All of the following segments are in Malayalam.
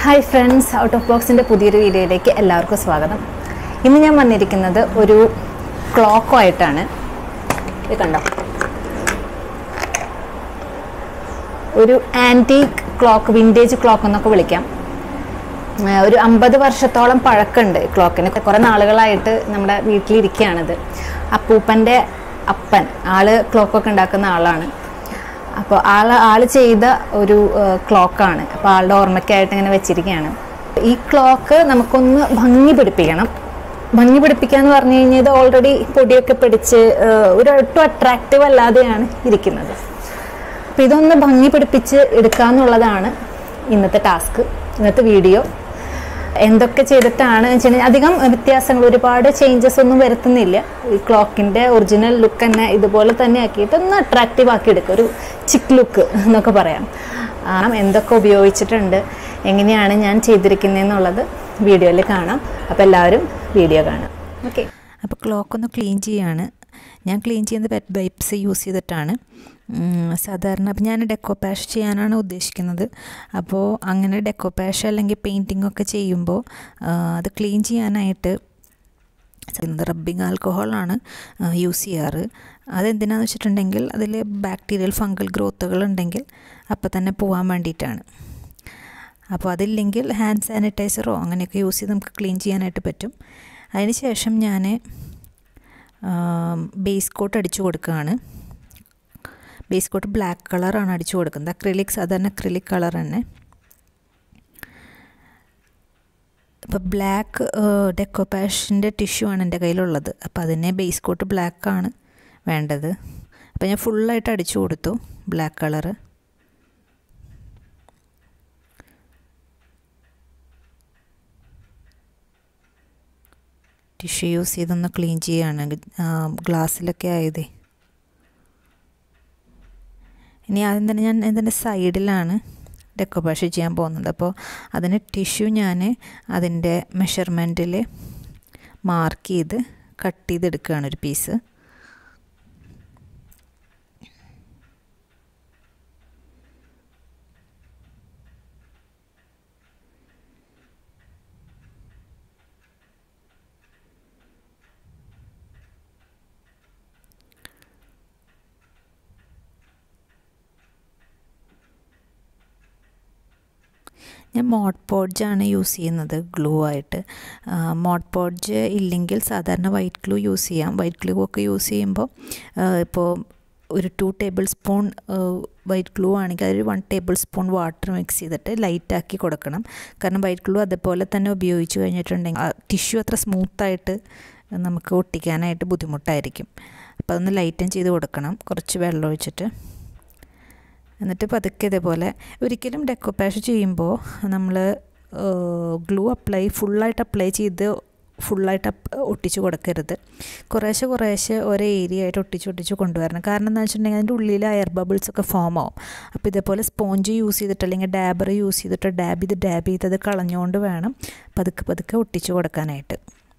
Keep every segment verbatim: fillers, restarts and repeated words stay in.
Hi friends, out of box in the പുതിയൊരു വീഡിയോയിലേക്ക് എല്ലാവർക്കും സ്വാഗതം. ഇന്ന് ഞാൻ വന്നിരിക്കുന്നത് ഒരു ക്ലോക്ക് ആയിട്ടാണ്. ഇത് കണ്ടോ? ഒരു ആന്റിക് ക്ലോക്ക്, വിന്റേജ് ക്ലോക്ക് എന്നൊക്കെ വിളിക്കാം. ഒരു അമ്പത് വർഷത്തോളം പഴക്കമുണ്ട് ക്ലോക്കിന്. കുറേ നാളുകളായിട്ട് നമ്മുടെ വീട്ടിലിരിക്കുകയാണിത്. അപ്പൂപ്പൻ്റെ അപ്പൻ ആള് ക്ലോക്കൊക്കെ ഉണ്ടാക്കുന്ന ആളാണ്. അപ്പോൾ ആൾ ആൾ ചെയ്ത ഒരു ക്ലോക്കാണ്. അപ്പോൾ ആളുടെ ഓർമ്മയ്ക്കായിട്ട് ഇങ്ങനെ വെച്ചിരിക്കുകയാണ്. ഈ ക്ലോക്ക് നമുക്കൊന്ന് ഭംഗി പിടിപ്പിക്കണം. ഭംഗി പിടിപ്പിക്കുക എന്ന് പറഞ്ഞു കഴിഞ്ഞാൽ ഇത് ഓൾറെഡി പൊടിയൊക്കെ പിടിച്ച് ഒരു ഒട്ടും അട്രാക്റ്റീവ് അല്ലാതെയാണ് ഇരിക്കുന്നത്. അപ്പോൾ ഇതൊന്ന് ഭംഗി പിടിപ്പിച്ച് എടുക്കുക എന്നുള്ളതാണ് ഇന്നത്തെ ടാസ്ക്, ഇന്നത്തെ വീഡിയോ. എന്തൊക്കെ ചെയ്തിട്ടാണ് വെച്ചിട്ടുണ്ടെങ്കിൽ അധികം വ്യത്യാസങ്ങൾ, ഒരുപാട് ചേഞ്ചസ് ഒന്നും വരുത്തുന്നില്ല. ഈ ക്ലോക്കിൻ്റെ ഒറിജിനൽ ലുക്ക് തന്നെ ഇതുപോലെ തന്നെ ആക്കിയിട്ട് ഒന്ന് അട്രാക്റ്റീവ് ആക്കി എടുക്കുക, ഒരു ചിക്ക് ലുക്ക് എന്നൊക്കെ പറയാം. എന്തൊക്കെ ഉപയോഗിച്ചിട്ടുണ്ട്, എങ്ങനെയാണ് ഞാൻ ചെയ്തിരിക്കുന്നതെന്നുള്ളത് വീഡിയോയിൽ കാണാം. അപ്പോൾ എല്ലാവരും വീഡിയോ കാണാം. ഓക്കെ, അപ്പോൾ ക്ലോക്കൊന്ന് ക്ലീൻ ചെയ്യാണ്. ഞാൻ ക്ലീൻ ചെയ്യുന്നത് പെറ്റ് വൈപ്സ് യൂസ് ചെയ്തിട്ടാണ് സാധാരണ. അപ്പോൾ ഞാൻ ഡെക്കോപാഷ് ചെയ്യാനാണ് ഉദ്ദേശിക്കുന്നത്. അപ്പോൾ അങ്ങനെ ഡെക്കോപാഷ് അല്ലെങ്കിൽ പെയിൻറ്റിംഗ് ഒക്കെ ചെയ്യുമ്പോൾ അത് ക്ലീൻ ചെയ്യാനായിട്ട് റബ്ബിങ് ആൽക്കഹോളാണ് യൂസ് ചെയ്യാറ്. അതെന്തിനാണെന്ന് വെച്ചിട്ടുണ്ടെങ്കിൽ അതിൽ ബാക്ടീരിയൽ ഫംഗൽ ഗ്രോത്തുകൾ ഉണ്ടെങ്കിൽ അപ്പോൾ തന്നെ പോകാൻ വേണ്ടിയിട്ടാണ്. അപ്പോൾ അതില്ലെങ്കിൽ ഹാൻഡ് സാനിറ്റൈസറോ അങ്ങനെയൊക്കെ യൂസ് ചെയ്ത് നമുക്ക് ക്ലീൻ ചെയ്യാനായിട്ട് പറ്റും. അതിന് ശേഷം ഞാൻ ബേസ് കോട്ട് അടിച്ചു കൊടുക്കുകയാണ്. ബേസ് കോട്ട് ബ്ലാക്ക് കളറാണ് അടിച്ചു കൊടുക്കുന്നത്. അക്രിലിക്, സാധാരണ അക്രിലിക് കളർ തന്നെ. അപ്പോൾ ബ്ലാക്ക് ഡെക്കോപാഷിൻ്റെ ടിഷ്യൂ ആണ് എൻ്റെ കയ്യിലുള്ളത്. അപ്പോൾ അതിനെ ബേസ് കോട്ട് ബ്ലാക്കാണ് വേണ്ടത്. അപ്പോൾ ഞാൻ ഫുള്ളായിട്ട് അടിച്ചു കൊടുത്തു ബ്ലാക്ക് കളറ്. ടിഷ്യൂ യൂസ് ചെയ്തൊന്ന് ക്ലീൻ ചെയ്യുകയാണ്, ഗ്ലാസ്സിലൊക്കെ ആയതേ. ഇനി ആദ്യം തന്നെ ഞാൻ ഇതിൻ്റെ സൈഡിലാണ് ഡെക്കോപാഷ് ചെയ്യാൻ പോകുന്നത്. അപ്പോൾ അതിന് ടിഷ്യൂ ഞാൻ അതിൻ്റെ മെഷർമെൻറ്റിൽ മാർക്ക് ചെയ്ത് കട്ട് ചെയ്തെടുക്കുകയാണ് ഒരു പീസ്. ഞാൻ മോഡ് പോഡ്ജാണ് യൂസ് ചെയ്യുന്നത് ഗ്ലൂ ആയിട്ട്. മോഡ് പോഡ്ജ് ഇല്ലെങ്കിൽ സാധാരണ വൈറ്റ് ഗ്ലൂ യൂസ് ചെയ്യാം. വൈറ്റ് ഗ്ലൂ ഒക്കെ യൂസ് ചെയ്യുമ്പോൾ ഇപ്പോൾ ഒരു two tablespoon white glue ആണെങ്കിൽ അതൊരു one tablespoon water mix ചെയ്തിട്ട് ലൈറ്റാക്കി കൊടുക്കണം. കാരണം വൈറ്റ് ഗ്ലൂ അതുപോലെ തന്നെ ഉപയോഗിച്ച് കഴിഞ്ഞിട്ടുണ്ടെങ്കിൽ ടിഷ്യൂ അത്ര സ്മൂത്തായിട്ട് നമുക്ക് ഒട്ടിക്കാനായിട്ട് ബുദ്ധിമുട്ടായിരിക്കും. അപ്പോൾ അതൊന്ന് ലൈറ്റൻ ചെയ്ത് കൊടുക്കണം കുറച്ച് വെള്ളം ഒഴിച്ചിട്ട്. എന്നിട്ട് പതുക്കെ ഇതേപോലെ, ഒരിക്കലും ഡെക്കോപാഷ് ചെയ്യുമ്പോൾ നമ്മൾ ഗ്ലൂ അപ്ലൈ ഫുള്ളായിട്ട് അപ്ലൈ ചെയ്ത് ഫുള്ളായിട്ട് ഒട്ടിച്ച് കൊടുക്കരുത്. കുറേശ്ശെ കുറേശ്ശെ ഓരോ ഏരിയ ആയിട്ട് ഒട്ടിച്ച് ഒട്ടിച്ച് കൊണ്ടുവരണം. കാരണം എന്താ വെച്ചിട്ടുണ്ടെങ്കിൽ അതിൻ്റെ ഉള്ളിൽ എയർ ബബിൾസ് ഒക്കെ ഫോം ആവും. അപ്പോൾ ഇതേപോലെ സ്പോഞ്ച് യൂസ് ചെയ്തിട്ട് അല്ലെങ്കിൽ ഡാബർ യൂസ് ചെയ്തിട്ട് ഡാബ് ചെയ്ത് ഡാബ് ചെയ്ത് അത് കളഞ്ഞുകൊണ്ട് വേണം പതുക്കെ പതുക്കെ ഒട്ടിച്ച് കൊടുക്കാനായിട്ട്.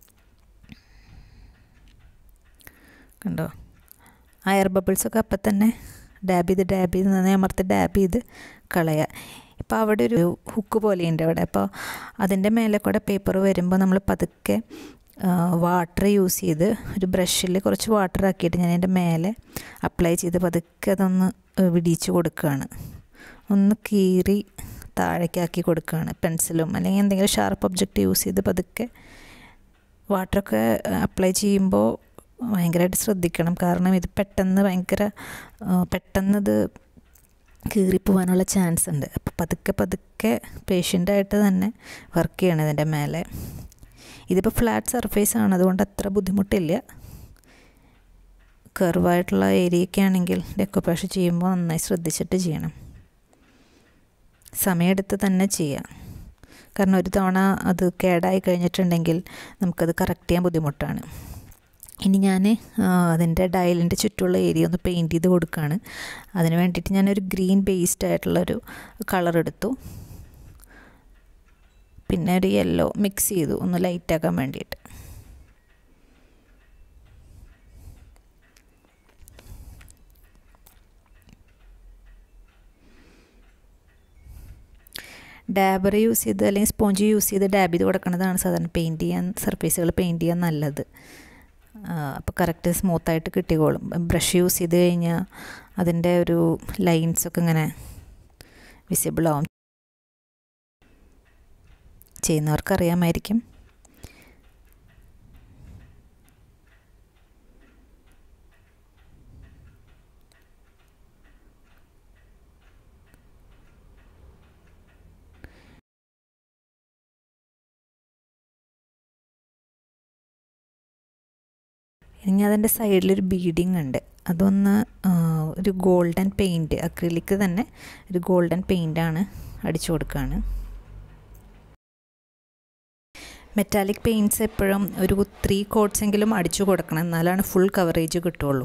കണ്ടോ, ആ എയർ ബബിൾസൊക്കെ അപ്പം തന്നെ ഡാബ് ചെയ്ത് ഡാബ് ചെയ്ത് നന്നായി അമർത്തി ഡാബ് ചെയ്ത് കളയുക. ഇപ്പോൾ അവിടെ ഒരു ഹുക്ക് പോലെയുണ്ട് അവിടെ. അപ്പോൾ അതിൻ്റെ മേലെ കൂടെ പേപ്പർ വരുമ്പോൾ നമ്മൾ പതുക്കെ വാട്ടർ യൂസ് ചെയ്ത് ഒരു ബ്രഷിൽ കുറച്ച് വാട്ടർ ആക്കിയിട്ട് ഞാൻ അതിൻ്റെ മേലെ അപ്ലൈ ചെയ്ത് പതുക്കെ അതൊന്ന് വിടിയിച്ച് കൊടുക്കുകയാണ്. ഒന്ന് കീറി താഴേക്കാക്കി കൊടുക്കുകയാണ് പെൻസിലും അല്ലെങ്കിൽ എന്തെങ്കിലും ഷാർപ്പ് ഒബ്ജക്റ്റ് യൂസ് ചെയ്ത് പതുക്കെ. വാട്ടറൊക്കെ അപ്ലൈ ചെയ്യുമ്പോൾ ഭയങ്കരമായിട്ട് ശ്രദ്ധിക്കണം. കാരണം ഇത് പെട്ടെന്ന് ഭയങ്കര പെട്ടെന്നത് കീറിപ്പോവാനുള്ള ചാൻസ് ഉണ്ട്. അപ്പോൾ പതുക്കെ പതുക്കെ പേഷ്യൻ്റായിട്ട് തന്നെ വർക്ക് ചെയ്യണം ഇതിൻ്റെ മേലെ. ഇതിപ്പോൾ ഫ്ലാറ്റ് സർഫേസ് ആണ്, അതുകൊണ്ട് അത്ര ബുദ്ധിമുട്ടില്ല. കർവായിട്ടുള്ള ഏരിയയൊക്കെ ആണെങ്കിൽ ഡെക്കോപാഷ് ചെയ്യുമ്പോൾ നന്നായി ശ്രദ്ധിച്ചിട്ട് ചെയ്യണം. സമയമെടുത്ത് തന്നെ ചെയ്യാം. കാരണം ഒരു തവണ അത് കേടായി കഴിഞ്ഞിട്ടുണ്ടെങ്കിൽ നമുക്കത് കറക്റ്റ് ചെയ്യാൻ ബുദ്ധിമുട്ടാണ്. ഇനി ഞാൻ അതിൻ്റെ ഡയലിൻ്റെ ചുറ്റുമുള്ള ഏരിയ ഒന്ന് പെയിൻറ്റ് ചെയ്ത് കൊടുക്കുകയാണ്. അതിന് വേണ്ടിയിട്ട് ഞാനൊരു ഗ്രീൻ ബേസ്ഡ് ആയിട്ടുള്ളൊരു കളർ എടുത്തു. പിന്നെ ഒരു യെല്ലോ മിക്സ് ചെയ്തു ഒന്ന് ലൈറ്റാക്കാൻ വേണ്ടിയിട്ട്. ഡാബർ യൂസ് ചെയ്ത് അല്ലെങ്കിൽ സ്പോഞ്ച് യൂസ് ചെയ്ത് ഡാബ് ചെയ്ത് കൊടുക്കുന്നതാണ് സാധാരണ പെയിൻറ്റ് ചെയ്യാൻ, സർഫേസുകൾ പെയിൻറ്റ് ചെയ്യാൻ നല്ലത്. അപ്പോൾ കറക്റ്റ് സ്മൂത്തായിട്ട് കിട്ടിക്കോളും. ബ്രഷ് യൂസ് ചെയ്ത് കഴിഞ്ഞാൽ അതിൻ്റെ ഒരു ലൈൻസൊക്കെ ഇങ്ങനെ വിസിബിൾ ആവും. ചെയ്യുന്നവർക്കറിയാമായിരിക്കും. ഇനി അതിൻ്റെ സൈഡിലൊരു ബീഡിങ് ഉണ്ട്. അതൊന്ന് ഒരു ഗോൾഡൻ പെയിൻറ്റ്, അക്രിലിക്ക് തന്നെ ഒരു ഗോൾഡൻ പെയിൻ്റാണ് അടിച്ചു കൊടുക്കുകയാണ്. മെറ്റാലിക് പെയിൻറ്റ്സ് എപ്പോഴും ഒരു ത്രീ കോട്ട്സ് എങ്കിലും അടിച്ചു കൊടുക്കണം, എന്നാലാണ് ഫുൾ കവറേജ് കിട്ടുള്ളൂ.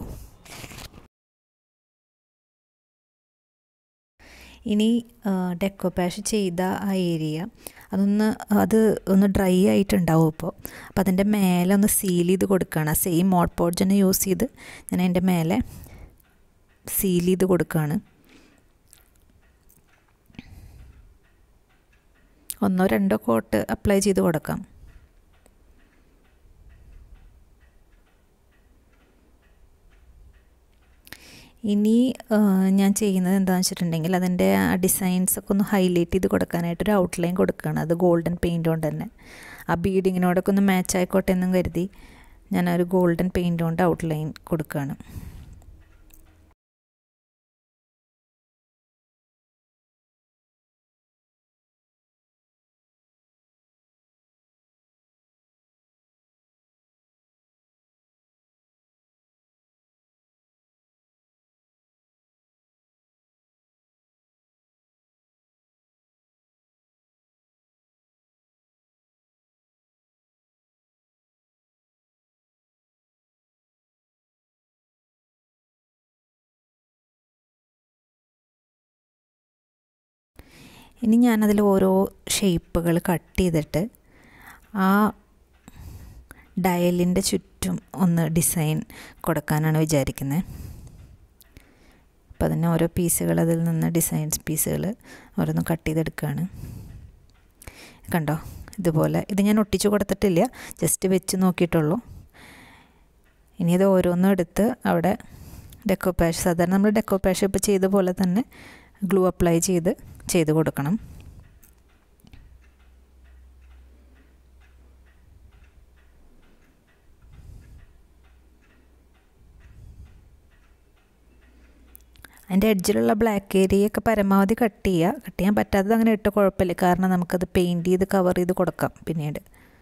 ഇനി ഡെക്കോപാഷ് ചെയ്ത ആ ഏരിയ അതൊന്ന് അത് ഒന്ന് ഡ്രൈ ആയിട്ടുണ്ടാവും. ഇപ്പോൾ അപ്പോൾ അതിൻ്റെ മേലെ ഒന്ന് സീൽ ചെയ്ത് കൊടുക്കുകയാണ്. ആ സെയിം മോഡ് പോഡ്ജ് തന്നെ യൂസ് ചെയ്ത് ഞാൻ അതിൻ്റെ മേലെ സീൽ ചെയ്ത് കൊടുക്കുകയാണ്. ഒന്നോ രണ്ടോ കോട്ട് അപ്ലൈ ചെയ്ത് കൊടുക്കാം. ഇനി ഞാൻ ചെയ്യുന്നത് എന്താണെന്ന് വെച്ചിട്ടുണ്ടെങ്കിൽ അതിൻ്റെ ആ ഡിസൈൻസൊക്കെ ഒന്ന് ഹൈലൈറ്റ് ചെയ്ത് കൊടുക്കാനായിട്ടൊരു ഔട്ട്ലൈൻ കൊടുക്കുകയാണ്. അത് ഗോൾഡൻ പെയിൻറ്റ് കൊണ്ട് തന്നെ ആ ബീഡിങ്ങിനോടൊക്കെ ഒന്ന് മാച്ച് ആയിക്കോട്ടെ എന്നും കരുതി ഞാൻ ഒരു ഗോൾഡൻ പെയിൻറ്റ് കൊണ്ട് ഔട്ട്ലൈൻ കൊടുക്കുകയാണ്. ഇനി ഞാനതിൽ ഓരോ ഷേപ്പുകൾ കട്ട് ചെയ്തിട്ട് ആ ഡയലിൻ്റെ ചുറ്റും ഒന്ന് ഡിസൈൻ കൊടുക്കാനാണ് വിചാരിക്കുന്നത്. അപ്പോൾ അതിന് ഓരോ പീസുകൾ അതിൽ നിന്ന് ഡിസൈൻസ് പീസുകൾ ഓരോന്ന് കട്ട് ചെയ്തെടുക്കുകയാണ്. കണ്ടോ, ഇതുപോലെ. ഇത് ഞാൻ ഒട്ടിച്ചു കൊടുത്തിട്ടില്ല, ജസ്റ്റ് വെച്ച് നോക്കിയിട്ടുള്ളൂ. ഇനി ഇത് ഓരോന്നും എടുത്ത് അവിടെ ഡെക്കോപാഷ്, സാധാരണ നമ്മൾ ഡെക്കോപാഷ് ഇപ്പോൾ ചെയ്ത പോലെ തന്നെ ഗ്ലൂ അപ്ലൈ ചെയ്ത് ചെയ്ത് കൊടുക്കണം. അതിൻ്റെ എഡ്ജിലുള്ള ബ്ലാക്ക് ഏരിയയൊക്കെ പരമാവധി കട്ട് ചെയ്യുക. കട്ട് ചെയ്യാൻ പറ്റാത്തത് അങ്ങനെ ഇട്ട് കുഴപ്പമില്ല, കാരണം നമുക്കത് പെയിൻറ്റ് ചെയ്ത് കവർ ചെയ്ത് കൊടുക്കാം പിന്നീട്.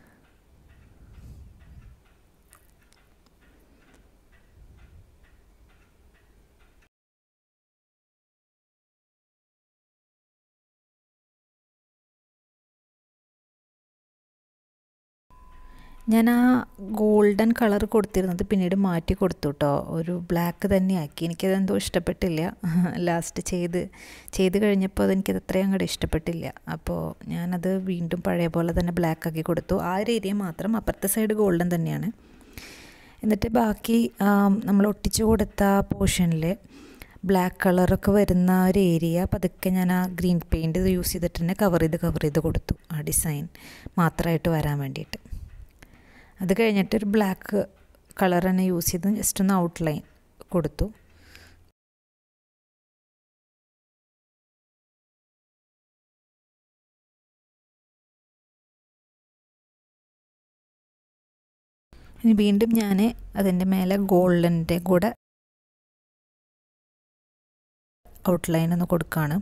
ഞാൻ ആ ഗോൾഡൻ കളർ കൊടുത്തിരുന്നത് പിന്നീട് മാറ്റി കൊടുത്തു കേട്ടോ, ഒരു ബ്ലാക്ക് തന്നെ ആക്കി. എനിക്കതെന്തോ ഇഷ്ടപ്പെട്ടില്ല. ലാസ്റ്റ് ചെയ്ത് ചെയ്ത് കഴിഞ്ഞപ്പോൾ അതെനിക്കത് അത്രയും അങ്ങോട്ട് ഇഷ്ടപ്പെട്ടില്ല. അപ്പോൾ ഞാനത് വീണ്ടും പഴയ പോലെ തന്നെ ബ്ലാക്ക് ആക്കി കൊടുത്തു. ആ ഒരു ഏരിയ മാത്രം, അപ്പുറത്തെ സൈഡ് ഗോൾഡൻ തന്നെയാണ്. എന്നിട്ട് ബാക്കി നമ്മൾ ഒട്ടിച്ചു കൊടുത്ത പോർഷനിൽ ബ്ലാക്ക് കളറൊക്കെ വരുന്ന ഒരു ഏരിയ പതുക്കെ ഞാൻ ആ ഗ്രീൻ പെയിൻറ്റ് യൂസ് ചെയ്തിട്ട് തന്നെ കവർ ചെയ്ത് കവർ ചെയ്ത് കൊടുത്തു, ആ ഡിസൈൻ മാത്രമായിട്ട് വരാൻ വേണ്ടിയിട്ട്. അത് കഴിഞ്ഞിട്ട് ഒരു ബ്ലാക്ക് കളർ തന്നെ യൂസ് ചെയ്ത് ജസ്റ്റ് ഒന്ന് ഔട്ട്ലൈൻ കൊടുത്തു. ഇനി വീണ്ടും ഞാൻ അതിൻ്റെ മേലെ ഗോൾഡൻ്റെ കൂടെ ഔട്ട്ലൈൻ ഒന്ന് കൊടുക്കുകയാണ്.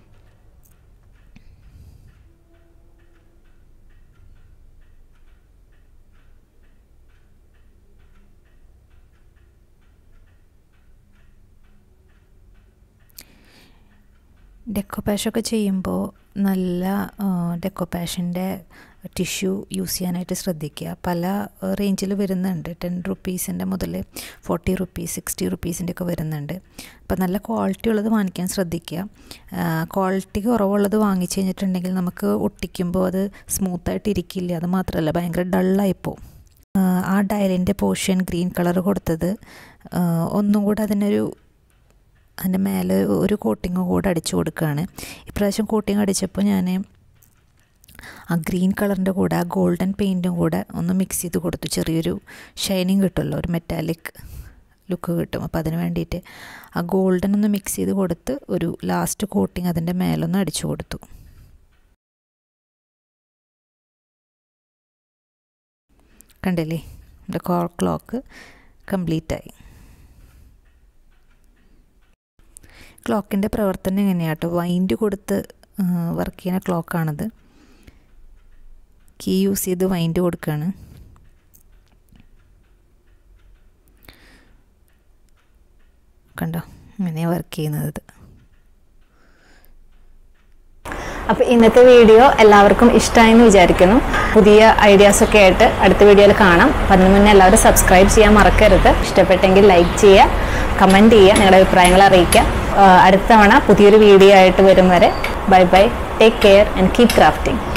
ഡെക്കോപാഷൊക്കെ ചെയ്യുമ്പോൾ നല്ല ഡെക്കോപാഷിൻ്റെ ടിഷ്യൂ യൂസ് ചെയ്യാനായിട്ട് ശ്രദ്ധിക്കുക. പല റേഞ്ചിൽ വരുന്നുണ്ട്, ടെൻ റുപ്പീസിൻ്റെ മുതൽ ഫോർട്ടി റുപ്പീസ് സിക്സ്റ്റി റുപ്പീസിൻ്റെ ഒക്കെ വരുന്നുണ്ട്. അപ്പോൾ നല്ല ക്വാളിറ്റി ഉള്ളത് വാങ്ങിക്കാൻ ശ്രദ്ധിക്കുക. ക്വാളിറ്റി കുറവുള്ളത് വാങ്ങിച്ചു കഴിഞ്ഞിട്ടുണ്ടെങ്കിൽ നമുക്ക് ഒട്ടിക്കുമ്പോൾ അത് സ്മൂത്തായിട്ട് ഇരിക്കില്ല. അത് മാത്രമല്ല ഭയങ്കര ഡള്ളായിപ്പോവും. ആ ഡയലിൻ്റെ പോർഷൻ ഗ്രീൻ കളർ കൊടുത്തത് ഒന്നും കൂടെ അതിനൊരു അതിൻ്റെ മേലെ ഒരു കോട്ടിങ് കൂടെ അടിച്ചു കൊടുക്കുകയാണ്. ഇപ്രാവശ്യം കോട്ടിങ് അടിച്ചപ്പോൾ ഞാൻ ആ ഗ്രീൻ കളറിൻ്റെ കൂടെ ആ ഗോൾഡൻ പെയിൻറ്റും കൂടെ ഒന്ന് മിക്സ് ചെയ്ത് കൊടുത്തു. ചെറിയൊരു ഷൈനിങ് കിട്ടുമല്ലോ, ഒരു മെറ്റാലിക് ലുക്ക് കിട്ടും. അപ്പോൾ അതിന് വേണ്ടിയിട്ട് ആ ഗോൾഡൻ ഒന്ന് മിക്സ് ചെയ്ത് കൊടുത്ത് ഒരു ലാസ്റ്റ് കോട്ടിങ് അതിൻ്റെ മേലൊന്ന് അടിച്ചു കൊടുത്തു. കണ്ടില്ലേ, നമ്മുടെ കോർ ക്ലോക്ക് കംപ്ലീറ്റായി. ക്ലോക്കിൻ്റെ പ്രവർത്തനം എങ്ങനെയാണ് കേട്ടോ, വൈൻഡ് കൊടുത്ത് വർക്ക് ചെയ്യുന്ന ക്ലോക്കാണിത്. കീ യൂസ് ചെയ്ത് വൈൻഡ് കൊടുക്കുകയാണ്. കണ്ടോ, അങ്ങനെ വർക്ക് ചെയ്യുന്നത്. അപ്പോൾ ഇന്നത്തെ വീഡിയോ എല്ലാവർക്കും ഇഷ്ടമായെന്ന് വിചാരിക്കുന്നു. പുതിയ ഐഡിയാസൊക്കെ ആയിട്ട് അടുത്ത വീഡിയോയിൽ കാണാം. അപ്പം അതിന് മുന്നേ എല്ലാവരും സബ്സ്ക്രൈബ് ചെയ്യാൻ മറക്കരുത്. ഇഷ്ടപ്പെട്ടെങ്കിൽ ലൈക്ക് ചെയ്യുക, കമൻറ്റ് ചെയ്യുക, നിങ്ങളുടെ അഭിപ്രായങ്ങൾ അറിയിക്കുക. അടുത്ത തവണ പുതിയൊരു വീഡിയോ ആയിട്ട് വരും വരെ bye bye, take care and keep crafting.